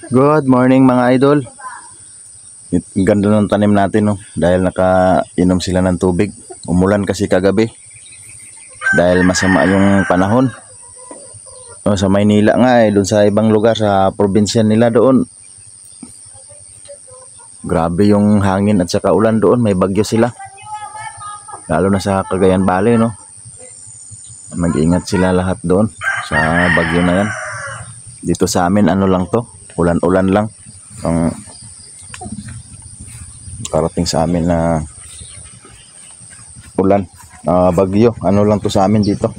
Good morning mga idol. Ganda ng tanim natin, no? Dahil nakainom sila ng tubig. Umulan kasi kagabi dahil masama yung panahon. Sa Maynila nga doon sa ibang lugar sa probinsya nila doon. Grabe yung hangin at saka ulan doon, may bagyo sila. Lalo na sa Cagayan Valley, no? Mag-ingat sila lahat doon sa bagyo na yan. Dito sa amin ano lang to, ulan-ulan lang ang karating sa amin na ulan, bagyo. Ano lang to sa amin dito,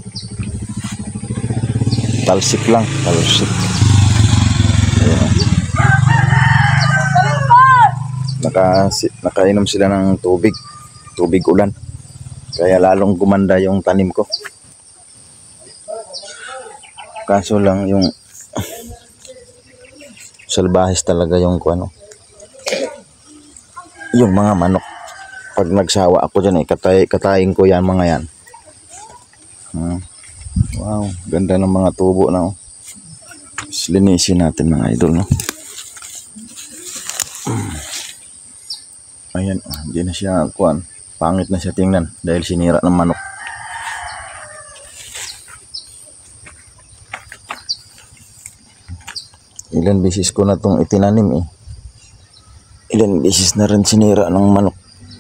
talsik lang, talsik. Ayan. Nakainom sila ng tubig ulan, kaya lalong gumanda yung tanim ko. Kaso lang yung salbahis talaga yung yung mga manok. Pag nagsawa ako dyan, katayin ko yan mga yan. Wow, ganda ng mga tubo na, oh. Linisin natin mga idol, no? Ayan, hindi na siya pangit na siya tingnan dahil sinira ng manok. Ilan beses ko na itong itinanim, ilan beses na rin sinira ng manok.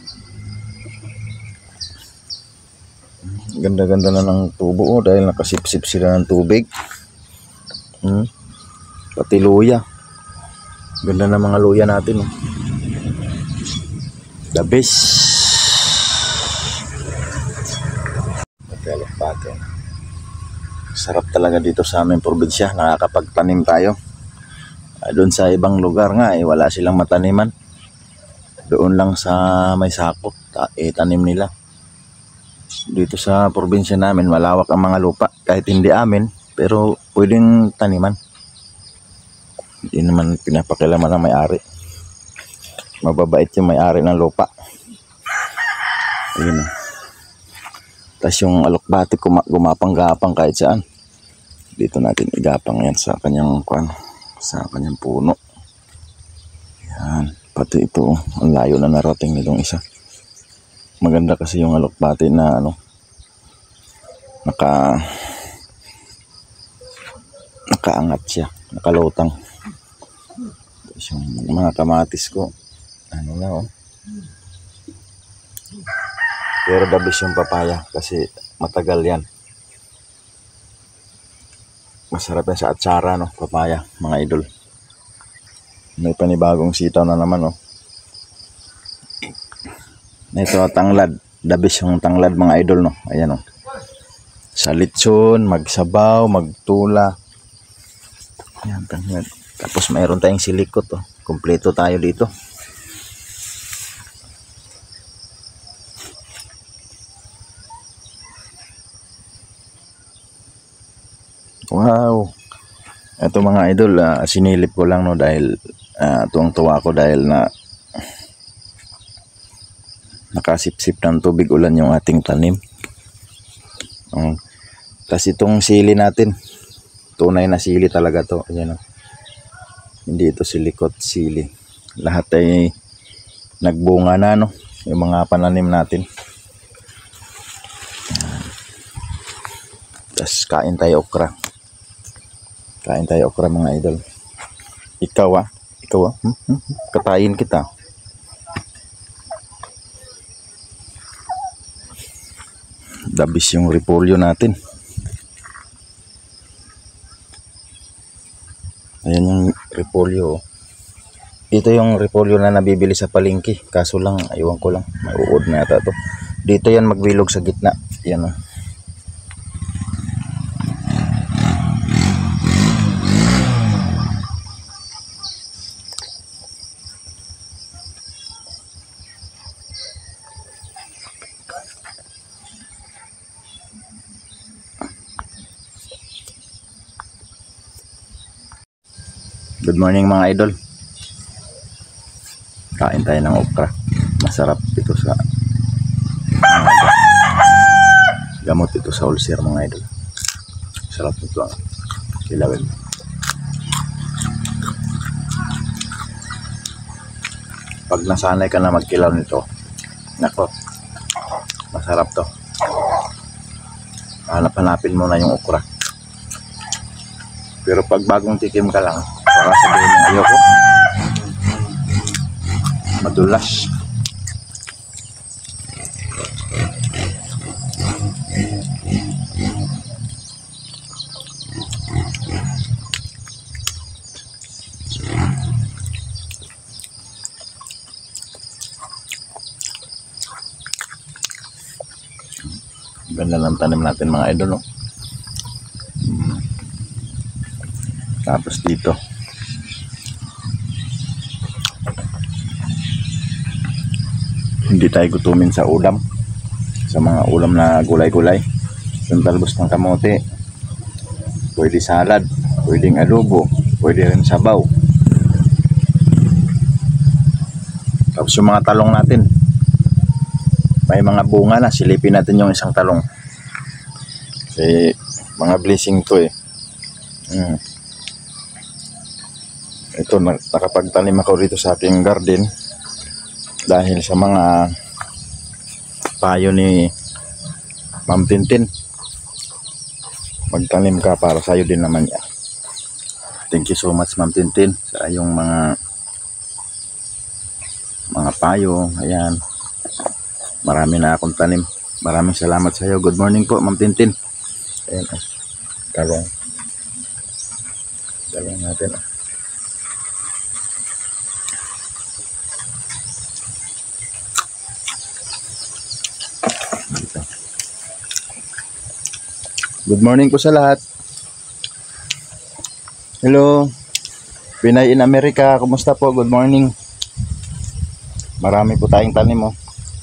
Ganda-ganda na ng tubo, dahil nakasipsip sila ng tubig. Pati luya, ganda na mga luya natin, oh. The best. Sarap talaga dito sa aming probinsya, nakakapagtanim tayo. Doon sa ibang lugar nga wala silang mataniman. Doon lang sa may sakop tanim nila. Dito sa probinsya namin malawak ang mga lupa, kahit hindi amin pero pwedeng taniman. Hindi naman pinapakialaman ng may-ari. Mababait yung may-ari ng lupa. Ayun. Tapos yung alokbati gumapang-gapang kahit saan. Dito natin igapang yan sa kanyang sa kanyang puno. Yan, pati ito, ang layo na narating nitong isa. Maganda kasi yung alokbati na nakaangat siya, nakalutang. Tapos yung mga kamatis ko pero dabis yung papaya kasi matagal yan. Masarap yan sa atsara, no, papaya mga idol. May panibagong sitaw na naman, oh. Ito tanglad, dabis yung tanglad mga idol, no. Ayan, oh. Sa litson, magsabaw, magtula. Ayan, tanglad. Tapos mayroon tayong silikot, oh. Kompleto tayo dito. Wow. Ito mga idol, sinilip ko lang, no, dahil tuwang-tuwa ako dahil nakasipsip ng tubig ulan yung ating tanim. Tapos itong sili natin, tunay na sili talaga to. Ayan, oh. Hindi ito silikot, sili. Lahat ay nagbunga na, no, yung mga pananim natin. Tapos kain tayo okra. Kain tayo okra mga idol. Ikaw katayin kita. Dabis yung repolyo natin. Ayan yung repolyo. Ito yung repolyo na nabibili sa palengke. Kaso lang, aywan ko lang, mauod na yata to. Dito yan magbilog sa gitna. Yan, oh. Good morning mga idol. Kain tayo ng okra. Masarap ito sa gamot ito sa ulcer mga idol. Sarap ito ang kilawin. Pag nasanay ka na magkilaw nito, nako, masarap to. Hanap-hanapin mo na yung okra. Pero pag bagong tikim ka lang, baka sabihin mo ayoko, madulas. Ganda ng tanim natin mga idol, no? Tapos dito hindi tayo gutumin sa ulam, sa mga ulam na gulay-gulay. Yung talbos ng kamote, pwede salad, pwedeng adobo, pwede rin sabaw. Tapos yung mga talong natin, may mga bunga na, silipin natin yung isang talong. Kasi mga blessing to eh. Ito, nakapagtanim ako dito sa aking garden dahil sa mga payo ni Ma'am Tintin. Magtanim ka para sa'yo din naman yan. Thank you so much Ma'am Tintin sa iyong mga payo. Ayan, marami na akong tanim. Maraming salamat sa iyo. Good morning po Ma'am Tintin. Ayan, talong natin. Good morning po sa lahat. Hello, Pinay in America, kumusta po? Good morning. Marami po tayong tanim, oh.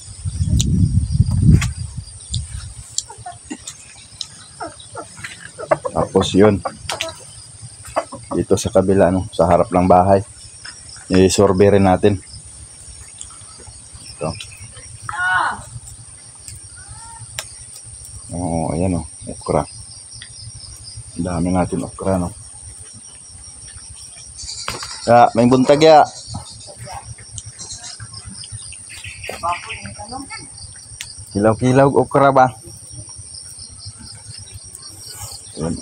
Tapos yun, dito sa kabila, no, sa harap ng bahay, i-survey rin natin. Ito. Oh, ayan, oh, okra. Ang dami natin okra, no. Ya, may buntag ya. Kilaw-kilaw okra ba? Ayan.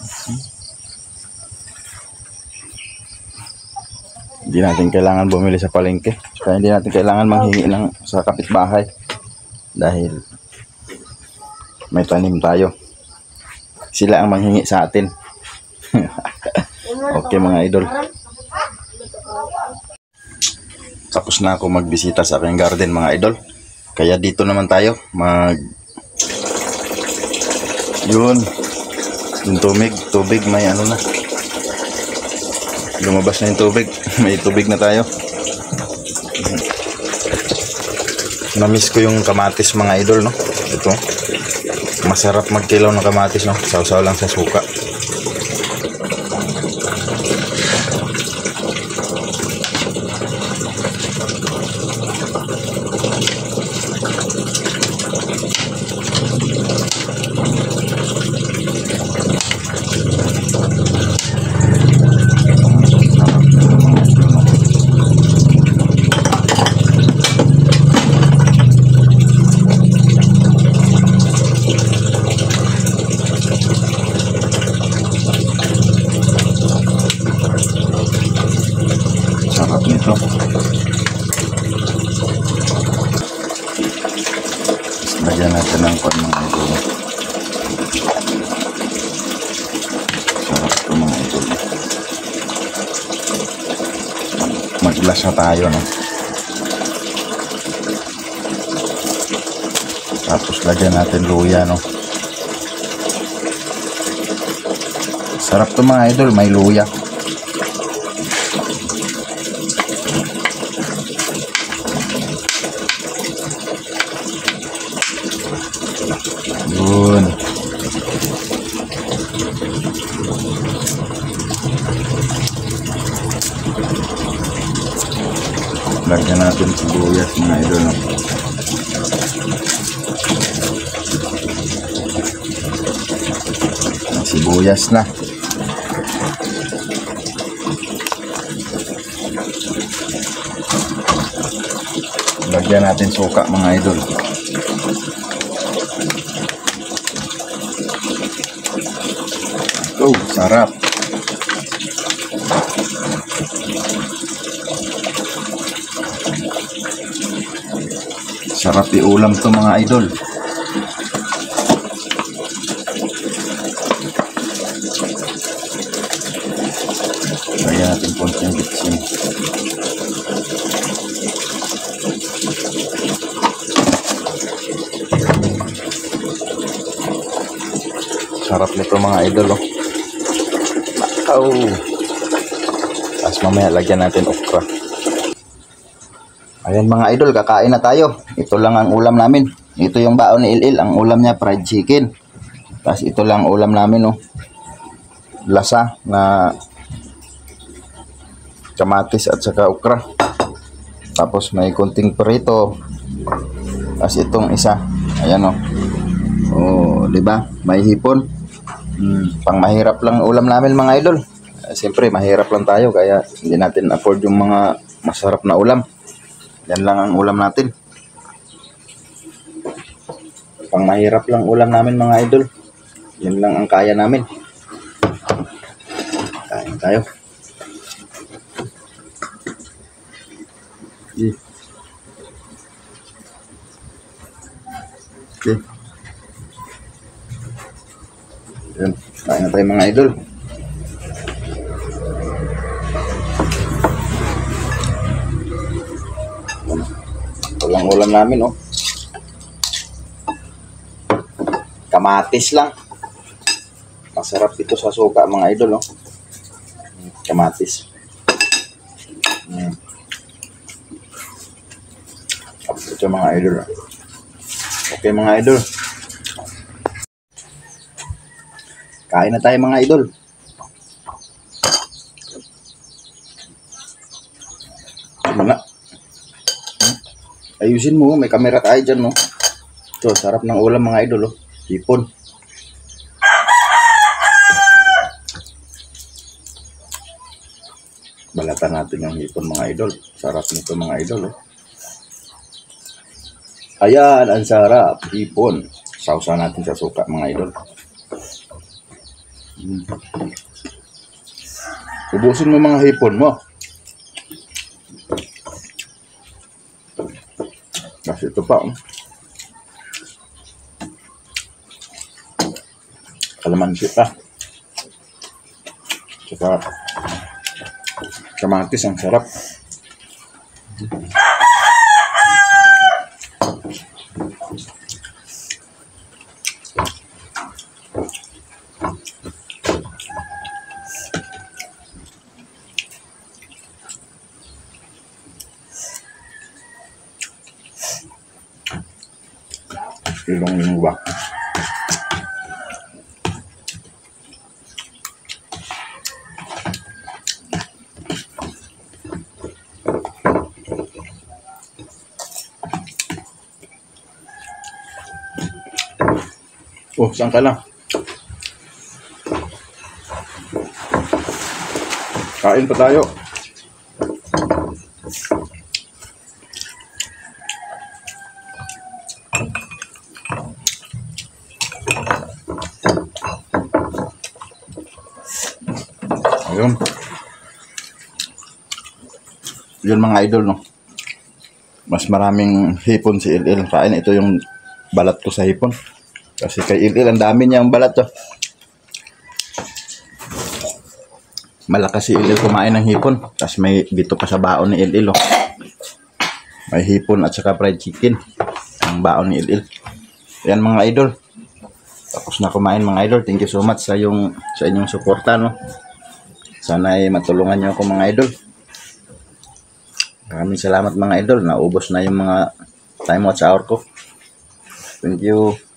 Hindi natin kailangan bumili sa palengke. Kaya hindi natin kailangan manghingi sa kapitbahay. Dahil may tanim tayo. Sila ang manghingi sa atin. Okay mga idol. Tapos na ako magbisita sa aking garden mga idol. Kaya dito naman tayo yun, yung tubig may ano na. Lumabas na yung tubig. May tubig na tayo. Na-miss ko yung kamatis mga idol, no. Ito. Masarap magkilaw ng kamatis, no. Sausaw lang sa suka. Sarap nito. Lagyan natin ng kon mga idol. Sarap ito mga idol. Mag-glass na tayo, no. Tapos lagyan natin luya, no. Sarap ito mga idol, may luya. Yun. Lagyan natin sibuyas mga idol, no? Sibuyas na. Lagyan natin suka mga idol. Oh, sarap. Sarap iulam to mga idol. Lagyan natin konting bitsin. Sarap nito mga idol, oh. Oh. Tapos mamaya lagyan natin okra. Ayan mga idol, kakain na tayo. Ito lang ang ulam namin. Ito yung baon ni Ilil. Ang ulam niya fried chicken. Tapos ito lang ulam namin, oh. Lasa na kamatis at saka okra. Tapos may konting prito. Tapos itong isa. Ayan, oh. Oh, di ba? May hipon. Pang mahirap lang ulam namin mga idol. Siyempre mahirap lang tayo kaya hindi natin afford yung mga masarap na ulam. Yan lang ang ulam natin. Pang mahirap lang ulam namin mga idol. Yan lang ang kaya namin. Kain tayo. Okay. Yan, kain na tayo mga idol. Ito lang ulam namin, oh. Kamatis lang. Masarap ito sa suka mga idol, oh. Kamatis. Ito mga idol, oh. Okay mga idol. Kain na tayo mga idol. Mga ayusin mo, may camera tayo dyan, no? Ito, sarap ng ulam mga idol, oh. Hipon. Balatan natin yung hipon mga idol. Sarap nito mga idol, oh. Ayan, ang sarap. Hipon. Sausa natin sa suka mga idol. Ubusin mo mga hipon mo. Kasi ito pa, oh. Kalamansi pa. Saka kamatis, ang sarap. Ilong lingwa. Oh, saan ka lang? Kain pa tayo. Ayun. Yun mga idol, no? Mas maraming hipon si Ilil. Kain, ito yung balat ko sa hipon. Kasi kay Ilil, ang dami niyang balat, to. Malakas si Ilil kumain ng hipon. Tapos may dito pa sa baon ni Ilil, oh. May hipon at saka fried chicken. Ang baon ni Ilil. Yan mga idol. Tapos na kumain mga idol. Thank you so much sa inyong suporta, no? Sana ay matulungan niyo ako mga idol. Maraming salamat mga idol. Naubos na yung mga time watch hour ko. Thank you.